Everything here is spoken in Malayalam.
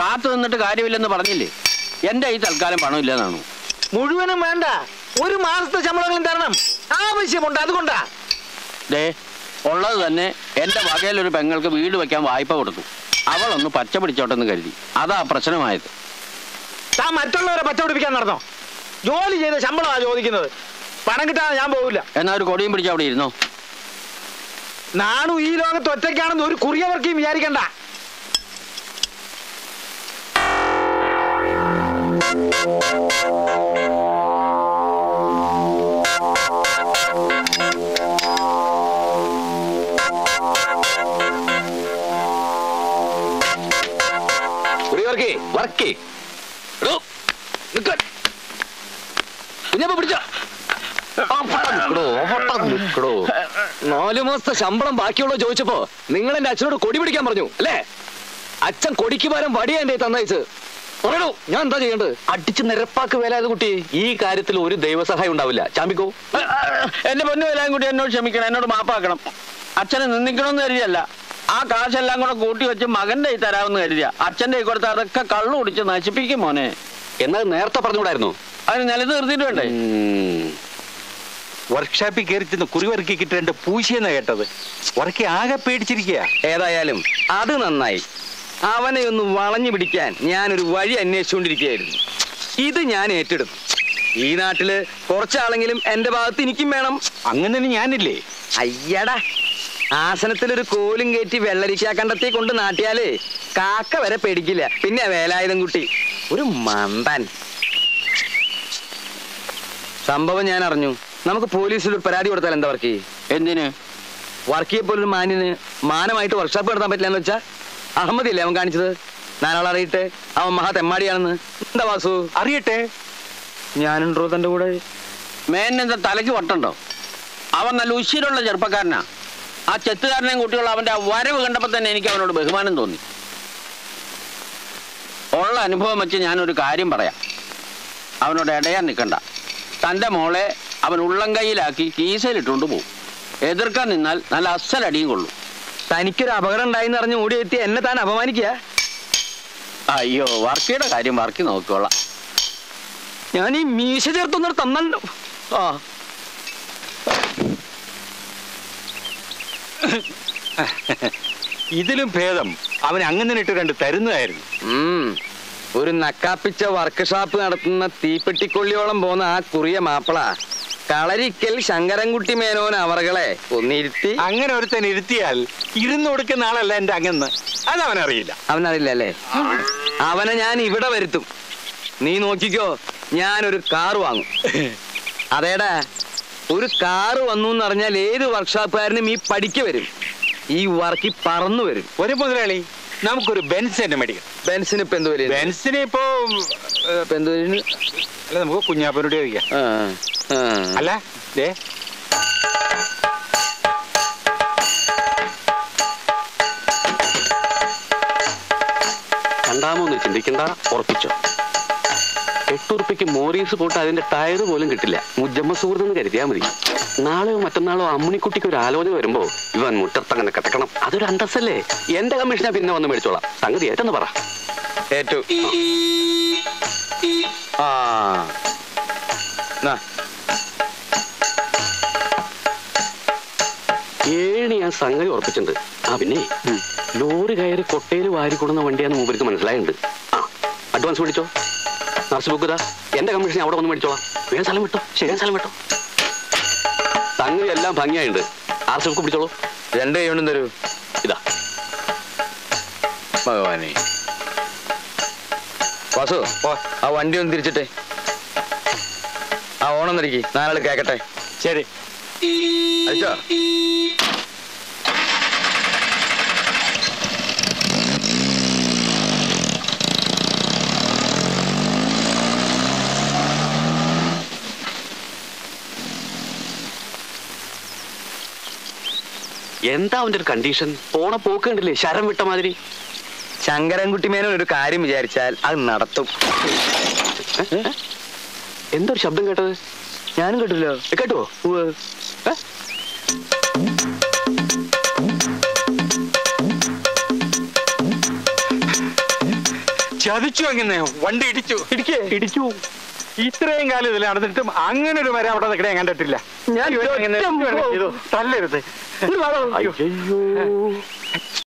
കാത്തു നിന്നിട്ട് കാര്യമില്ലെന്ന് പറഞ്ഞില്ലേ? എന്റെ ഈ തൽക്കാലം പണമില്ലെന്നാണോ? മുഴുവനും വേണ്ട, 1 മാസത്തെ ശമ്പളങ്ങളും തരണം. ആവശ്യമുണ്ട്, അതുകൊണ്ടാ. ദേ, ഉള്ളത് തന്നെ എന്റെ വകയിലൊരു പെങ്ങൾക്ക് വീട് വെക്കാൻ വായ്പ കൊടുത്തു. അവളൊന്ന് പച്ച പിടിച്ചോട്ടെന്ന് കരുതി. അതാ പ്രശ്നമായത്. താൻ മറ്റുള്ളവരെ പച്ച പിടിപ്പിക്കാൻ നടന്നോ? ജോലി ചെയ്ത ശമ്പളമാ ചോദിക്കുന്നത്. പണം കിട്ടാതെ ഞാൻ പോകില്ല. എന്നാ ഒരു കൊടിയും പിടിച്ച് അവിടെ ഇരുന്നോ. നാണു ഈ ലോകത്ത് ഒറ്റയ്ക്കാണെന്ന് ഒരു കുറിയവർക്കും വിചാരിക്കണ്ട. കുഞ്ഞപ്പ പിടിച്ച 4 മാസത്തെ ശമ്പളം ബാക്കിയുള്ളോ ചോദിച്ചപ്പോ നിങ്ങൾ എന്റെ അച്ഛനോട് കൊടി പിടിക്കാൻ പറഞ്ഞു അല്ലേ? അച്ഛൻ കൊടിക്ക് പകരം വടിയാ എന്റെ തന്നയച്ച്. പറയണോ, ഞാൻ എന്താ ചെയ്യേണ്ടത്? അടിച്ച് നിരപ്പാക്ക് വേലായത് കുട്ടി. ഈ കാര്യത്തിൽ ഒരു ദൈവസഹായം ഉണ്ടാവില്ല. ചാമ്പിക്കോ. എന്റെ പൊന്നു വേലായും കൂടി എന്നോട് ക്ഷമിക്കണം, എന്നോട് മാപ്പാക്കണം. അച്ഛനെ നിന്ദിക്കണമെന്ന് കരുതിയല്ല. ആ കാശെല്ലാം കൂടെ കൂട്ടി വെച്ച് മകന്റെ കൈ തരാമെന്ന് കരുതിയ. അച്ഛന്റെ കൈ കൊടുത്ത് അതൊക്കെ കള്ളു കുടിച്ച് നശിപ്പിക്കും മോനെ. എന്നാൽ നേരത്തെ പറഞ്ഞുകൂടായിരുന്നു? അതിന് നിലത്ത് നിർത്തിയിട്ട് വേണ്ടേ? വർക്ക്ഷോപ്പിൽ കയറി ചെന്ന് കുറിവറുക്കി കിട്ടേണ്ട പൂശിയെന്നാ കേട്ടത്. ഉറക്കി ആകെ പേടിച്ചിരിക്കുക. ഏതായാലും അത് നന്നായി. അവനെ ഒന്ന് വളഞ്ഞു പിടിക്കാൻ ഞാനൊരു വഴി അന്വേഷിച്ചുകൊണ്ടിരിക്കുകയായിരുന്നു. ഇത് ഞാൻ ഏറ്റെടുത്തു. ഈ നാട്ടില് കുറച്ചാളെങ്കിലും എന്റെ ഭാഗത്ത് എനിക്കും വേണം. അങ്ങനെ ഞാനില്ലേ? അയ്യടാ, ആസനത്തിലൊരു കോലും കയറ്റി വെള്ളരിക്ക കണ്ടത്തി കൊണ്ട് നാട്ടിയാലേ കാക്ക വരെ പേടിക്കില്ല. പിന്നെ വേലായുധം കുട്ടി ഒരു മണ്ടൻ. സംഭവം ഞാൻ അറിഞ്ഞു. നമുക്ക് പോലീസിൽ ഒരു പരാതി കൊടുത്താൽ എന്താ വർക്ക്? എന്തിന്? വർക്കിയെ പോലൊരു മാന്യന് മാനമായിട്ട് വർക്ക്ഷോപ്പ് നടത്താൻ പറ്റില്ല എന്ന് വെച്ചാ അഹമ്മദില്ലേ അവൻ കാണിച്ചത്? നാലാളറിയട്ടെ അവൻ മഹാ തെമ്മാടിയാണെന്ന്. എന്താ വാസു? അറിയട്ടെ. ഞാനുണ്ടോ തന്റെ കൂടെ? മേനെന്താ തലയ്ക്ക് വട്ടുണ്ടോ? അവൻ നല്ല ഉശിരുള്ള ചെറുപ്പക്കാരനാ. ആ ചെത്തുകാരനെയും കുട്ടികൾ അവന്റെ വരവ് കണ്ടപ്പോ തന്നെ എനിക്ക് അവനോട് ബഹുമാനം തോന്നി. ഉള്ള അനുഭവം വെച്ച് ഞാനൊരു കാര്യം പറയാം. അവനോട് ഇടയാൻ നിൽക്കണ്ട. തന്റെ മോളെ അവൻ ഉള്ളം കൈയിലാക്കി കീസയിലിട്ടുകൊണ്ട് പോകും. എതിർക്കാൻ നിന്നാൽ നല്ല അസലടിയും കൊള്ളും. തനിക്കൊരു അപകടം ഉണ്ടായിന്ന് അറിഞ്ഞ് ഓടിയെത്തി എന്നെ താൻ അപമാനിക്കുക? അയ്യോ, വർക്കിയുടെ കാര്യം വർക്കി നോക്കിക്കോളാം. ഞാൻ ഈ മീശ ചേർത്തൊന്നും തന്നല്ലോ. ആ ഇതിലും ഭേദം അവൻ അങ്ങനെ ഇട്ട് കണ്ട് തരുന്നതായിരുന്നു. ഒരു നക്കാപ്പിച്ച വർക്ക്ഷോപ്പ് നടത്തുന്ന തീപ്പെട്ടിക്കൊള്ളിയോളം പോന്ന ആ കുറിയ മാപ്പിള കളരിക്കൽ ശങ്കരൻകുട്ടി മേനോൻ അവറുകളെ ഒന്നിരുത്തി. അങ്ങനെ ഒരുത്തൻ ഇരുത്തിയാൽ ഇരുന്ന് കൊടുക്കുന്ന ആളല്ല എന്റെ അങ്ങന്ന്. അതവനറിയില്ല. അവനറിയില്ല അല്ലേ? അവനെ ഞാൻ ഇവിടെ വരുത്തും. നീ നോക്കിക്കോ, ഞാനൊരു കാറ് വാങ്ങും. അതേടാ, ഒരു കാറ് വന്നു എന്നറിഞ്ഞാൽ ഏത് വർക്ക്ഷോപ്പുകാരനും ഈ പഠിക്ക് വരും. ഈ വർക്കി പറന്നു വരും. ഒരു മുതലാളി, നമുക്കൊരു ബെൻസ് തന്നെ മേടിക്കാം. ബെൻസിന് ഇപ്പൊ എന്ത് വരും? ബെൻസിന് ഇപ്പൊ എന്ത് വരും? അല്ല, നമുക്ക് കുഞ്ഞാപ്പനോട് ചോദിക്കാം. അല്ല, രണ്ടാമൊന്നും ചിന്തിക്കണ്ട, ഉറപ്പിച്ചോ. 8 ഉറുപ്പിക്ക് മോറീസ് പോട്ട് അതിന്റെ ടയർ പോലും കിട്ടില്ല. മുജമ്മ സുഹൃത്തെന്ന് കരുതിയാൽ മതി. നാളെയോ മറ്റന്നാളോ അമ്മിണിക്കുട്ടിക്ക് ഒരു ആലോചന വരുമ്പോ ഇവൻ മുറ്റത്തങ്ങനെ കിടക്കണം. അതൊരു അന്തസ്സല്ലേ? എന്റെ കമ്മീഷനാ പിന്നെ വന്ന് മേടിച്ചോളാം. സംഗതി ഏറ്റെന്ന് പറ. ഏറ്റു. ഏഴ് ഞാൻ സംഗതി ഉറപ്പിച്ചിട്ടുണ്ട്. പിന്നെ ലോറി കയറി കൊട്ടയിൽ വാരി കൊടുന്ന വണ്ടിയാന്ന് മൂപ്പർക്ക് മനസ്സിലായിട്ടുണ്ട്. അഡ്വാൻസ് മേടിച്ചോ. നർസ് ബുക്ക് എന്റെ കമ്മീഷൻ അവിടെ വന്ന് മേടിച്ചോളാം. വേഗം സ്ഥലം വിട്ടോ. ശരിയാൻ സ്ഥലം വിട്ടോ. സംഗതി എല്ലാം ഭംഗിയായിട്ടുണ്ട്. ആർസ് ബുക്ക് പിടിച്ചോളൂ. 2 കൈകൊണ്ടും തരൂ. ഇതാ. ഭഗവാനെ. വാസു, ആ വണ്ടി ഒന്ന് തിരിച്ചിട്ടെ. ആ ഓണം തിരിക്കി, 4 ആൾ കേക്കട്ടെ. ശരി. അയച്ചോ. എന്താ അവന്റെ ഒരു കണ്ടീഷൻ? പോണ പോക്ക് കണ്ടില്ലേ, ശരം വിട്ട മാതിരി. ശങ്കരൻകുട്ടി മേനോൻ ഒരു കാര്യം വിചാരിച്ചാൽ അത് നടത്തും. എന്തൊരു ശബ്ദം കേട്ടത്? ഞാനും കേട്ടില്ലോ. കേട്ടോ? ചതിച്ചു അങ്ങനെ വണ്ടി ഇടിച്ചു. ഇടിച്ചു. ഇത്രയും കാലം ഇതിൽ നടന്നിട്ടും അങ്ങനെ ഒരു മരം അവിടെ നിൽക്കണേ കണ്ടിട്ടില്ല. ഞാൻ തല്ലരുത്. അയ്യോ